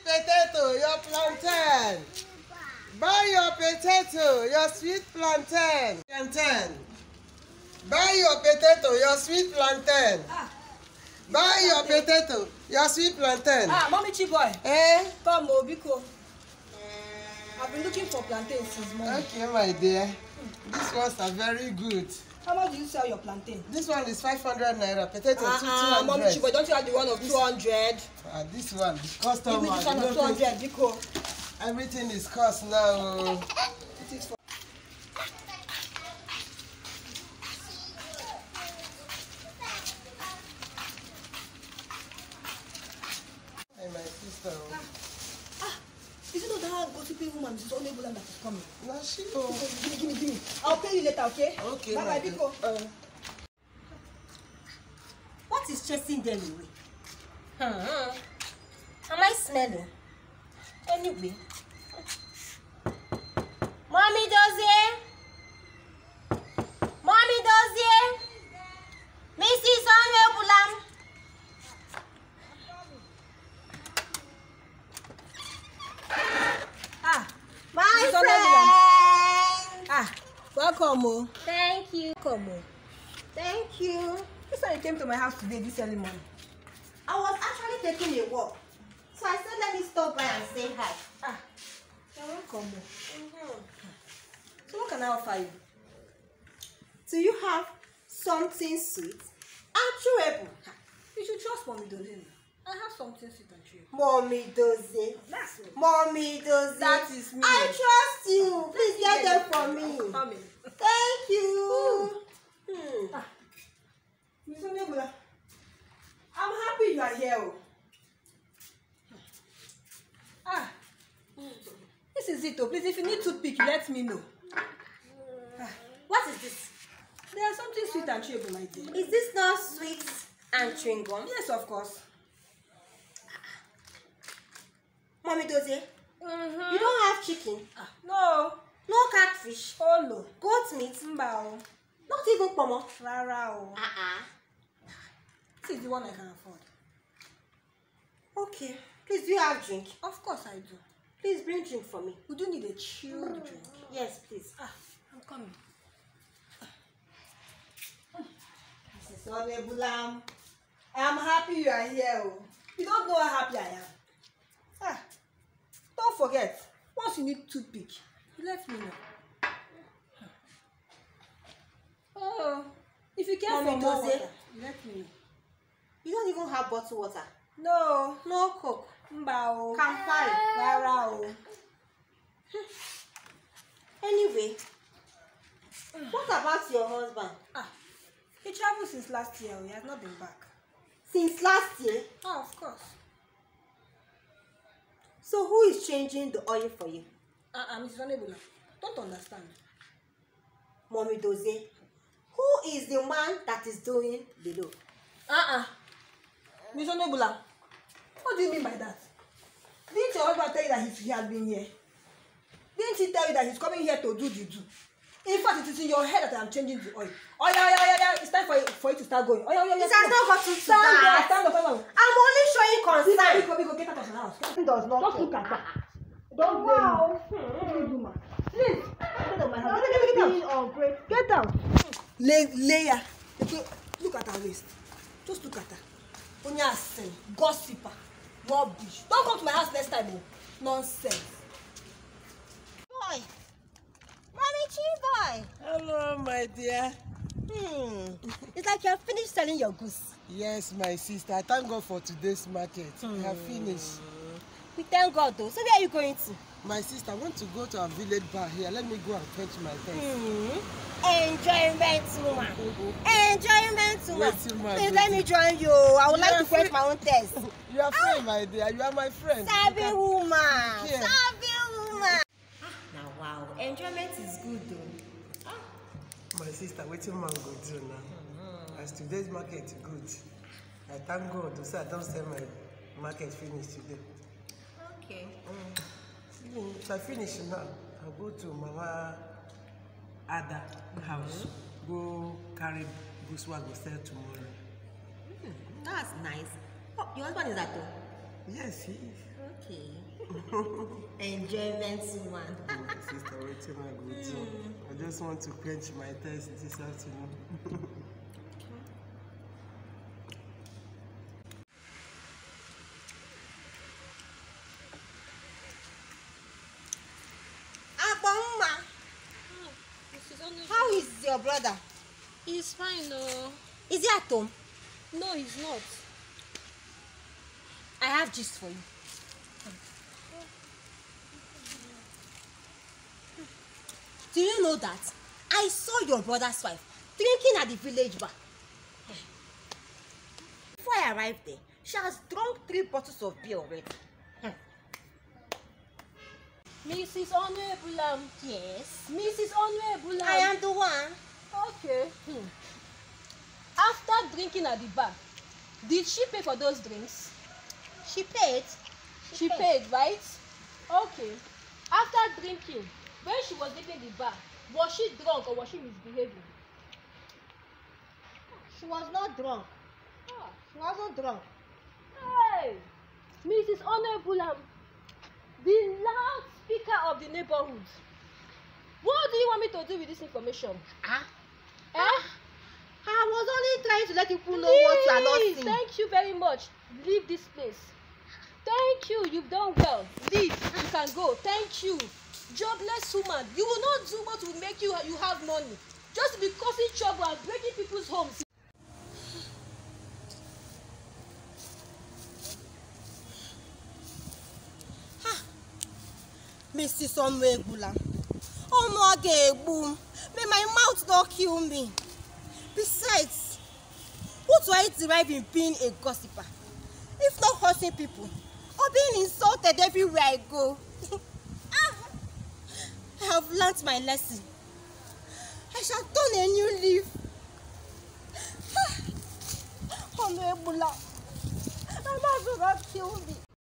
sweet potato, your plantain. Buy your potato, your sweet plantain. Plantain. Buy your potato, your sweet plantain. Buy your potato, your sweet plantain. Mommy Chiboy. Come, Obiko. I've been looking for plantains since morning. Okay, my dear. These ones are very good. How much do you sell your plantain? This one is 500 naira. Potato 200. Mommy Chiboy, don't you have the one of 200? This one, the customer. Give me this one of 200, Biko. Everything is cost now. It is for. Hey, my sister. Is it not that gossiping woman, Mrs. Onebulam, that is coming? No, she. Give me. I'll pay you later, okay? Okay. Bye, Biko. What is chasing them away? Am I smelling? Anyway. Mommy Dozie! Mommy Dozie! Mrs. Onebulam! My friend! Welcome, oh. Thank you. Welcome, oh. Thank you. This one you came to my house today, this early morning. I was actually taking a walk. So I said, let me stop by and say hi. You're welcome, oh. So what can I offer you? Do you have something sweet and chewable? You should trust Mommy Dozie. I have something sweet and chewable. Mommy Dozie. That's it. Mommy Dozie. That is me. I trust you. Please get them for me. Come in. Thank you. Mrs. Onebulam, I'm happy you are here. This is it. Please, if you need toothpick, let me know. What is this? There's something sweet and chewable, my dear. Is this not sweet and chewing gum? Yes, of course. Mommy Dozie, you don't have chicken? No. No catfish? Oh, no. Goat meat? Mbao. Not even pomo? Rara, oh. This is the one I can afford. Okay. Please, do you have drink? Of course I do. Please bring drink for me. We do need a chilled drink. Yes, please. I'm coming. Mrs. Onebulam. I'm happy you are here. Oh. You don't know how happy I am. Don't forget, once you need toothpick, you let me know. Oh, if you care for more water, you let me know. You don't even have bottled water? No. No Coke? Mbao. Campari? Rara, oh. Anyway, what about your husband? He traveled since last year. He has not been back. Since last year? Of course. So who is changing the oil for you? Mrs. Onebulam, don't understand. Mommy Dozie, who is the man that is doing below? Mrs. Onebulam, what do you mean by that? Didn't your husband tell you that he has been here? Didn't he tell you that he's coming here to do the do? In fact, it is in your head that I'm changing the oil. Yeah. It's time for you to start going. It has not gotten to that. Stand up. I'm only showing concern. Biko, get out of my house. Does not. Just look at that. Don't blame me. Please. Get out of my house. Get out. Leia. Look at her waist. Just look at her. Onya sin, gossiper, rubbish. Don't come to my house next time. Nonsense. Boy. Mommy Chiboy. Hello, my dear. It's like you have finished selling your goods. Yes, my sister. I thank God for today's market. We have finished. We thank God though. So where are you going to? My sister, I want to go to a village bar here. Let me go and fetch my things. Enjoyment woman. Enjoyment woman. Please let me join you. I would like to fetch my own test. You are friend, my dear. You are my friend. Savvy woman. Yeah. Savvy woman. Now wow, enjoyment is good though. My sister, waiting man go do now. As today's market is good. I thank God to say I don't sell my market finish today. Okay. If I finish now, I'll go to Mama Ada house. Go carry Buswa go sell tomorrow. That's nice. Oh, your husband is at home? Yes, he is. Okay. Enjoyment woman. Sister, waiting I go do. I just want to quench my thirst this afternoon. Aboma, how is your brother? He's fine, no. Is he at home? No, he's not. I have gist for you. Do you know that I saw your brother's wife drinking at the village bar? Before I arrived there, she has drunk 3 bottles of beer already. Mrs. Honorable, Yes, Mrs. Honorable, I am the one. Okay. After drinking at the bar, did she pay for those drinks? She paid. She paid, right? Okay. After drinking, when she was leaving the bar, was she drunk or was she misbehaving? She was not drunk. Ah. She wasn't drunk. Hey, Mrs. Honorable, the loudspeaker of the neighborhood. What do you want me to do with this information? I was only trying to let people know what you are not Please, seeing. thank you very much. Leave this place. Thank you. You've done well. Leave. You can go. Thank you. Jobless woman. You will not do what will make you have money. Just be causing trouble and breaking people's homes. Mrs. Onwegula, may my mouth not kill me. Besides, what do I derive in being a gossiper? If not hurting people or being insulted everywhere I go. I have learnt my lesson. I shall turn a new leaf. Onwegula, my mouth will not kill me.